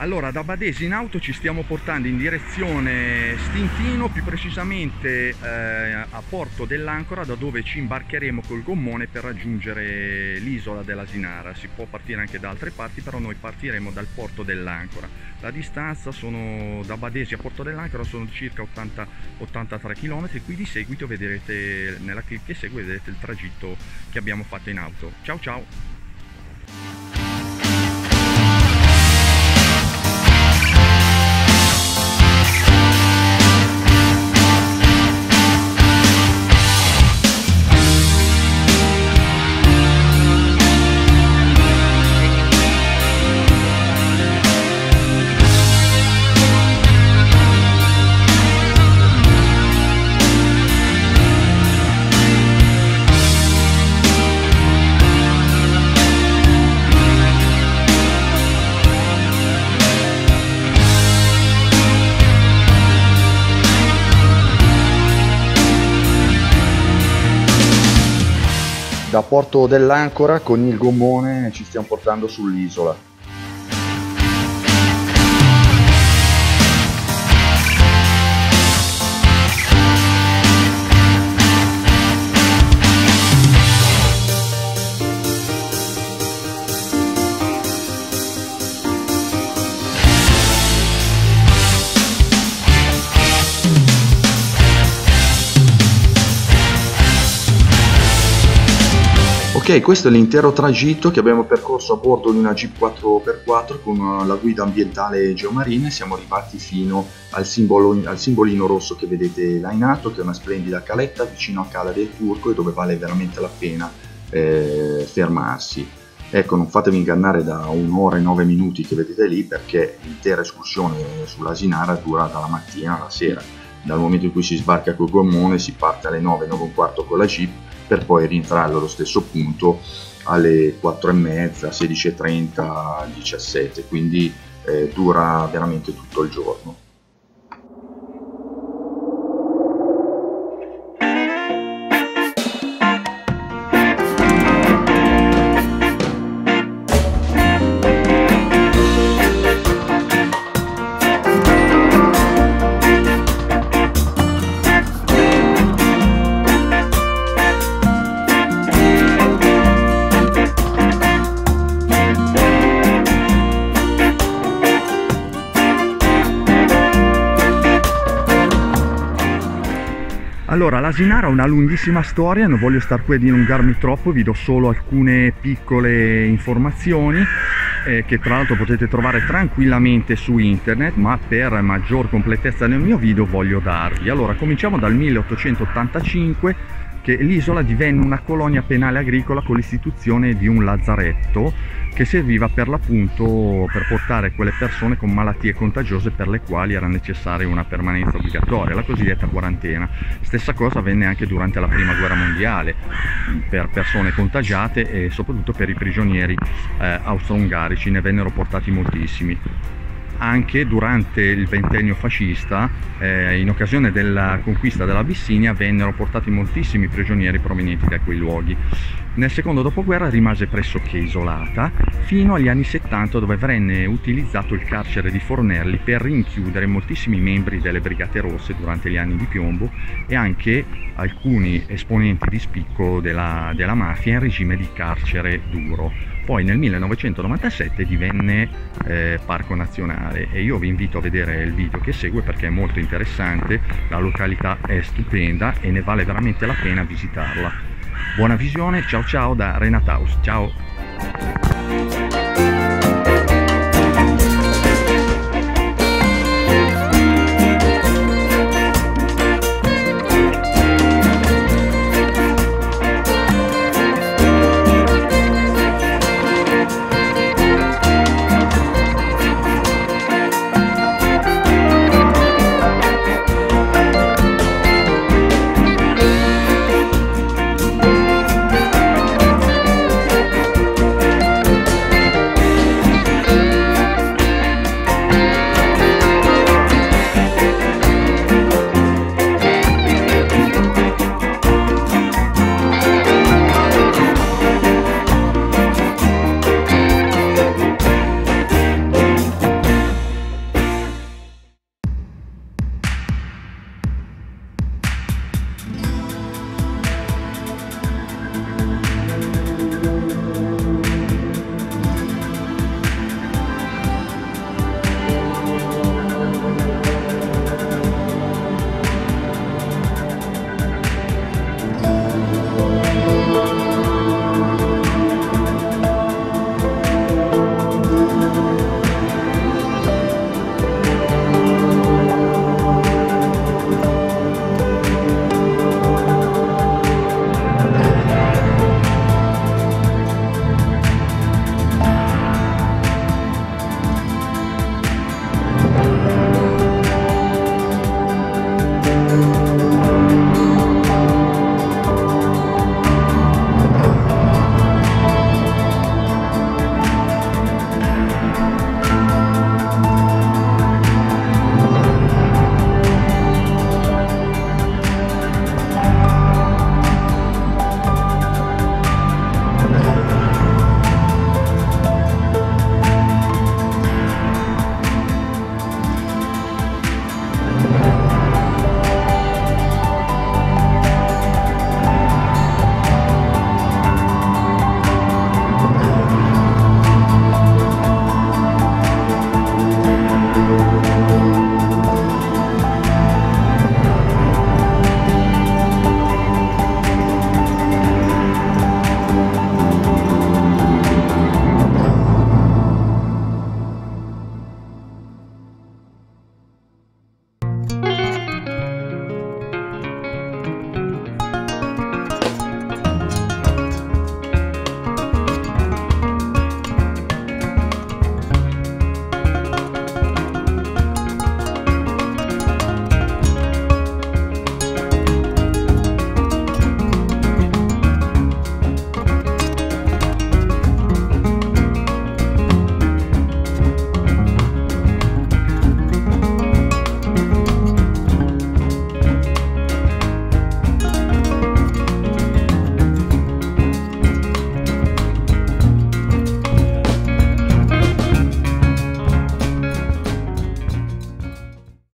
Allora, da Badesi in auto ci stiamo portando in direzione Stintino, più precisamente a Porto dell'Ancora, da dove ci imbarcheremo col gommone per raggiungere l'isola dell'Asinara. Si può partire anche da altre parti, però noi partiremo dal Porto dell'Ancora. La distanza da Badesi a Porto dell'Ancora sono circa 80-83 km, qui di seguito vedrete, nella clip che segue, vedrete il tragitto che abbiamo fatto in auto. Ciao ciao! Da Porto dell'Ancora con il gommone ci stiamo portando sull'isola. Ok, questo è l'intero tragitto che abbiamo percorso a bordo di una Jeep 4x4 con la guida ambientale Geomarine. Siamo arrivati fino al simbolino rosso che vedete là in alto, che è una splendida caletta vicino a Cala del Turco e dove vale veramente la pena fermarsi. Ecco, non fatevi ingannare da 1 ora e 9 minuti che vedete lì, perché l'intera escursione sull'Asinara dura dalla mattina alla sera. Dal momento in cui si sbarca col gommone si parte alle 9, 9 e un quarto con la Jeep, per poi rientrare allo stesso punto alle 4:30, 16:30, 17, quindi dura veramente tutto il giorno. Allora, l'Asinara ha una lunghissima storia, non voglio star qui a dilungarmi troppo, vi do solo alcune piccole informazioni che tra l'altro potete trovare tranquillamente su internet, ma per maggior completezza nel mio video voglio darvi. Allora, cominciamo dal 1885, che l'isola divenne una colonia penale agricola con l'istituzione di un lazzaretto che serviva per l'appunto per portare quelle persone con malattie contagiose per le quali era necessaria una permanenza obbligatoria, la cosiddetta quarantena. Stessa cosa avvenne anche durante la Prima Guerra Mondiale per persone contagiate e soprattutto per i prigionieri austro-ungarici, ne vennero portati moltissimi. Anche durante il ventennio fascista, in occasione della conquista dell'Abissinia, vennero portati moltissimi prigionieri provenienti da quei luoghi. Nel secondo dopoguerra rimase pressoché isolata fino agli anni 70, dove venne utilizzato il carcere di Fornelli per rinchiudere moltissimi membri delle Brigate Rosse durante gli anni di piombo e anche alcuni esponenti di spicco della mafia in regime di carcere duro. Poi nel 1997 divenne parco nazionale e io vi invito a vedere il video che segue perché è molto interessante, la località è stupenda e ne vale veramente la pena visitarla. Buona visione, ciao ciao da Renataus, ciao!